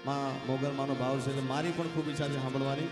માં મોગલ માનો ભાવ છે એટલે મારી પણ ખૂબ ઈચ્છા છે સાંભળવાની.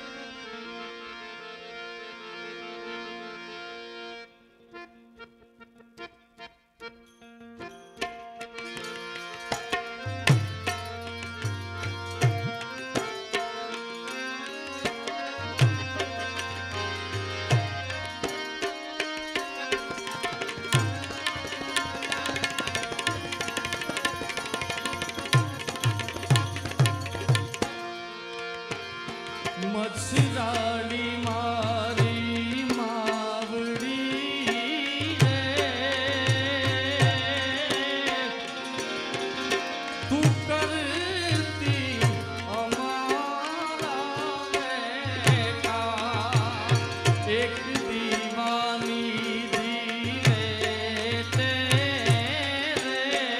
મચ્છરાડી મારી માવડી રે, તું કરતી અમારા બેટા એક દીવાની દીવે તે રે,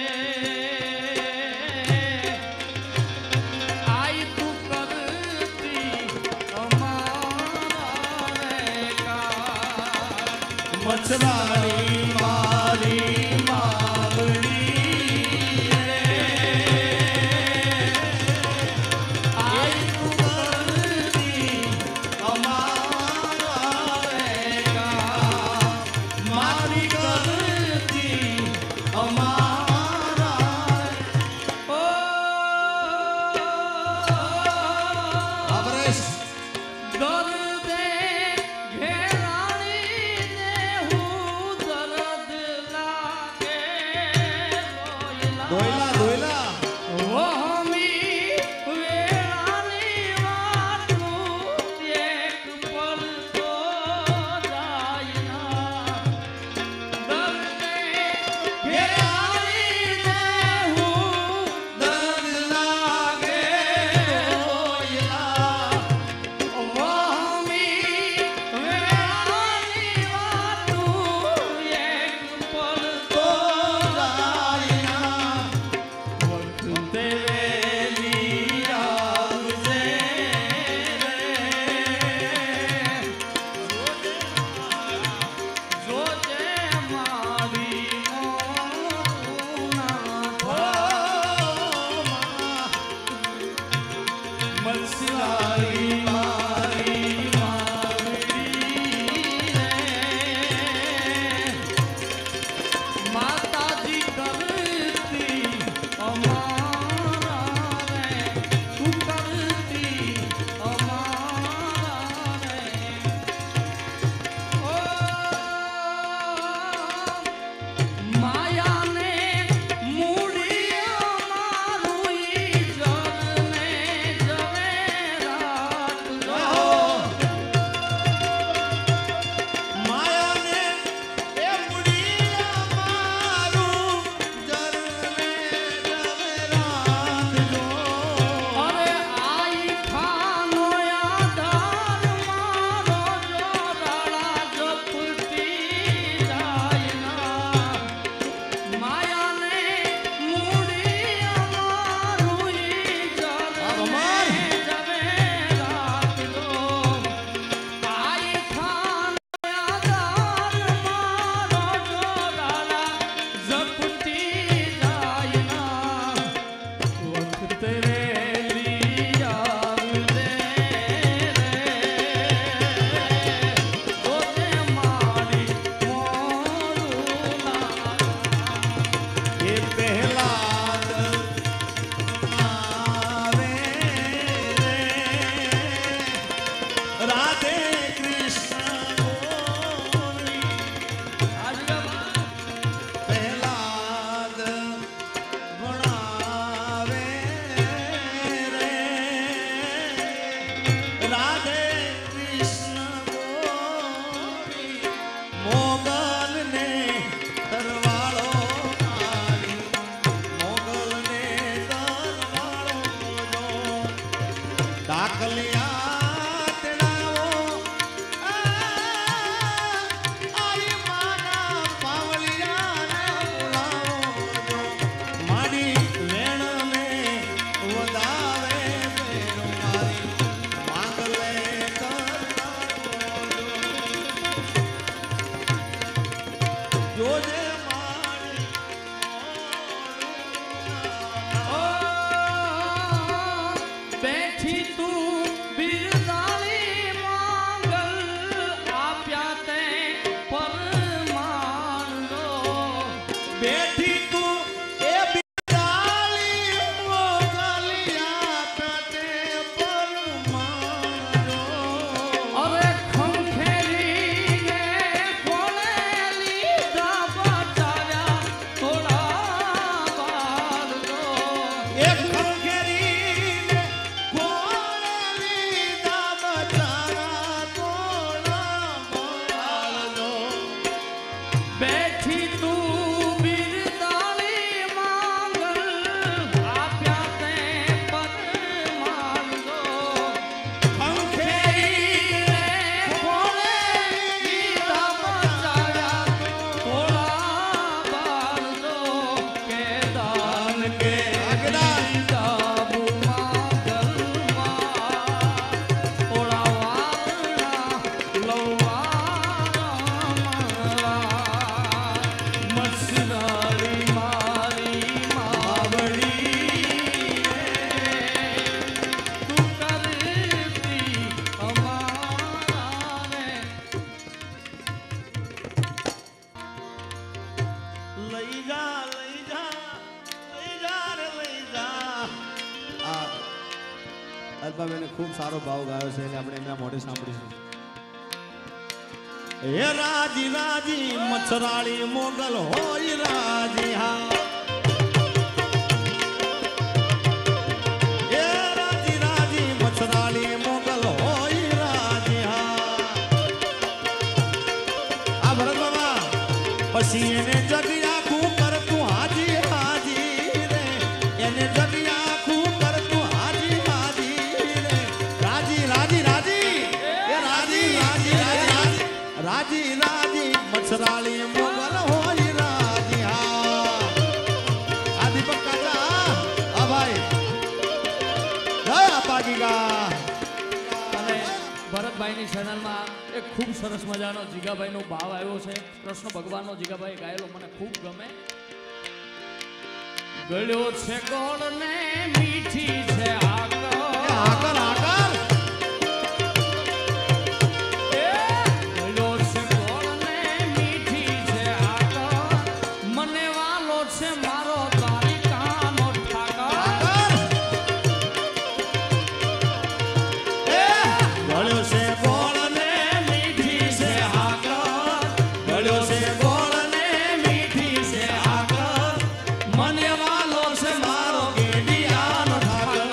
આઈ તું કરતી મચ્છરાણી મારી માવડી રે, આઈ તું કરતી અમારા રેગા, મારી કરતી અમારા ઓ અબરેશ દર્દે ઘેરાણી ને હું દર્દ લાગે દોયલા દોયલા ઓ હમી વેરાની વાતું એક પલ તો જાય ના, દર્દે ઘેરાણી ને હું દર્દ લાગે દોયલા, વામી વેરાની વાતું એક પલ તો દોયલા વખતે વેલી આવજે રે, જોજે મારી મચ્છરાણી મારી માવડી રે, માતાજી કરતી અમારા રે, તું કરતી અમારા રે, ઓ માયાને મૂડી અમારું ઈ જળને ઝવેરાત લો, માયાને એ મુડી અમારું જરને જવેરાત જો, અરે આઈ ખાનો આધાર મારો જોડાળા ઝપટી જાય ના, માયાને મૂડી અમારું ઈ જળને ઝવેરાત લો, આઈ ખાનો આધાર મારો જોડાળા ઝપટી જાય ના, વખતે વેલી આવજે રે, જોજે મારી મોરું ના, એ પહેલા આવે રે, રાધે કૃષ્ણ બોલી પહેલા ભણાવે રે, રાધે કૃષ્ણ બોલી મોગલને તરવાળો મારી, મોગલને તરવાળો જો, દાખલિયા તેડાવો આઈ માના પાવલિયાને બોલાવો જો, મારી વેણને વધાવે વેણો મારી, માંગલે તરવાળો જો, જોજે મારી ઓ અલ્પાબેને ખૂબ સારો ભાવ ગાયો છે એટલે આપણે એમના મોઢે સાંભળીશું. હે રાજી રાજી મચ્છરાળી મોગલ હોય રાજી હા. હે રાજી રાજી મચ્છરાળી મોગલ હોય રાજી હા. આ ભરત બાબા પછી એને જગ્યા ખૂબ કરતું હાજી હાજી રે. એને જગ્યા ખૂબ કરતું હાજી હાજી રે. રાજી રાજી રાજી એ રાજી રાજી રાજી રાજી રાજી મચ્છરાળી મોગલ હોય રાજી હા. આ દીપક કાકા હા ભાઈ જય આપા ગીગા. અને ભરતભાઈની ચેનલમાં એક ખૂબ સરસ મજાનો જીગાભાઈનો ભાવ આવ્યો છે. કૃષ્ણ ભગવાનનો જીગાભાઈ ગાયેલો મને ખૂબ ગમે. ગળ્યો છે ગોળ ને મીઠી છે આગળ. આગળ આગળ ગળ્યો છે ગોળ ને મીઠી છે આગળ. મને વાલો છે મારો દ્વારિકાનો ઠાકર. ગળ્યો છે ગોળ ને મીઠી છે આગળ. ગળ્યો છે ગોળ ને મીઠી છે આગળ. મને વાલો છે મારો ગેડિયાનો ઠાકર.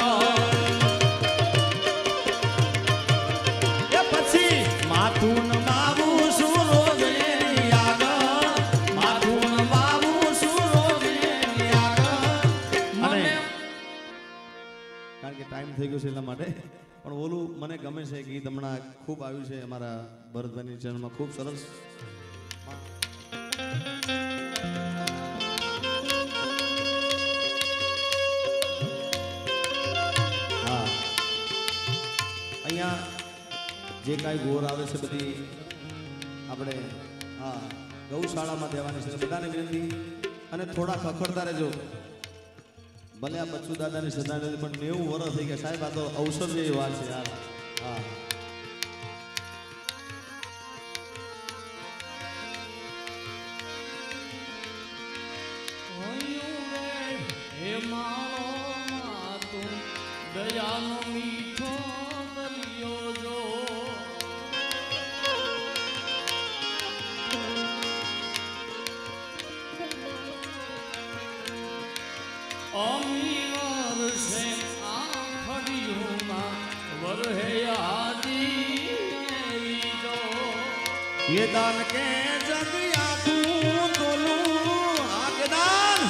એ પછી માથું નમાવું છું રોજ એની આગળ. માથું નમાવું છું રોજ એની આગળ. અને કારણ કે ટાઈમ થઈ ગયો છે એટલા માટે પણ ઓલું મને ગમે છે ગીત હમણાં ખૂબ આવ્યું છે અમારા ભરતભાઈની ચેનલમાં ખૂબ સરસ. હા અહીંયા જે કાંઈ ગોર આવે છે બધી આપણે હા ગૌશાળામાં દેવાની છે બધાને વિનંતી. અને થોડા ખખડતા રહેજો. ભલે આ બચ્ચુ દાદાની શ્રદ્ધાંજલિ પણ 90 વર્ષ થઈ ગયા સાહેબ. આ તો અવસર જેવી વાત છે યાર. હા હે મારો માતું દયાનો મીઠો દરિયો જો. અમી વર્ષે આખડીઓમાં વરહે આજી જો. ये दान के जग आखूं तोलूं आगे दान.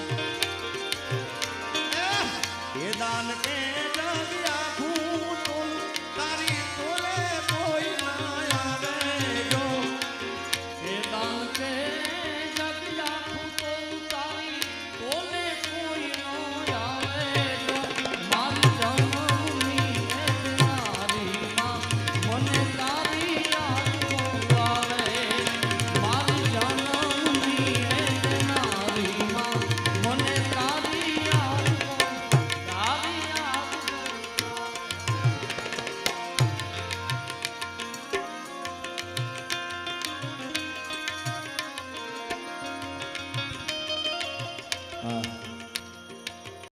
ये दान के जग आखूं तोलूं तारी तोले कोई ना आवे जो. એ દાન કે જગ્યા ખૂટો તારી કોને કોઈ ન આવે જો. મારી જન્મની નારી માં મને તારી યાદ આવે. મારી જન્મની નારી માં મને તારી યાદ તારી યાદ. हाँ